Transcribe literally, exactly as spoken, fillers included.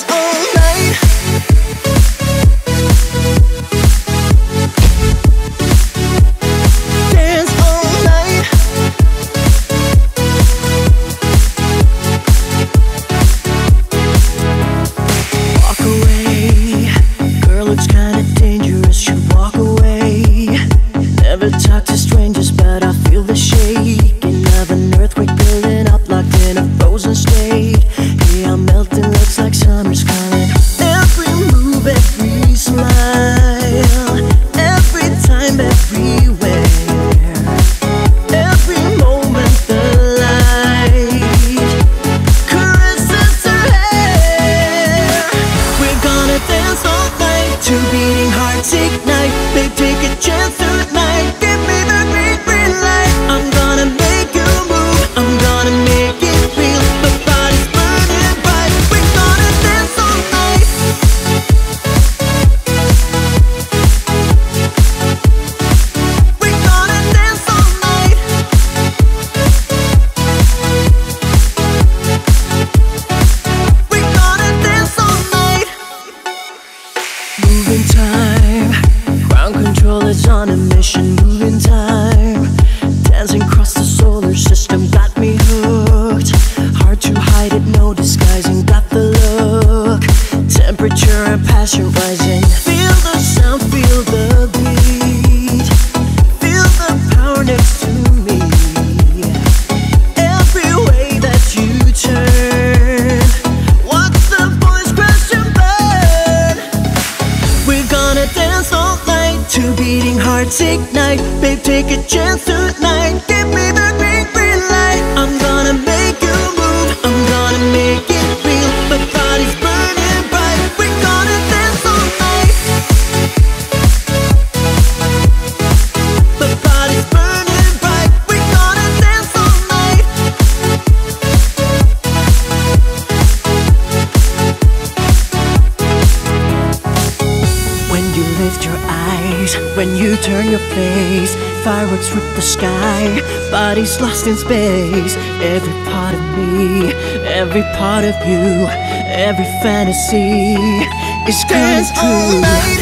dance all night. Dance all night. Walk away, girl, it's kinda dangerous. You walk away. Never talk to strangers, but I feel the shaking of an earthquake building up, locked in a frozen state. Yeah, I'm melting, looks like summer's coming. Every move, every smile, every time, everywhere, every moment the light caresses her hair. We're gonna dance all night, two beating hearts ignite. Babe, take a chance tonight, give me the green, green light. I'm gonna make you move, I'm gonna make it real. The body's burning bright, we're gonna dance all night. We're gonna dance all night. We're gonna dance all night. Moving time, ground control is on a mission. Moving time, dancing across the solar system, got me hooked. Hard to hide it, no disguising, got the look. Temperature and passion rising. Feel the sound, feel the beat, feel the power next to me. Every way that you turn, watch the boys crash and burn. We're gonna dance all night, two beating hearts ignite. Babe, take a chance tonight, give me the green, green light. I'm gonna make you move, I'm gonna make it real. My body's burning bright, we're gonna dance all night. My body's burning bright, we're gonna dance all night. When you lift your eyes, when you turn your face, fireworks rip the sky, bodies lost in space. Every part of me, every part of you, every fantasy is coming true.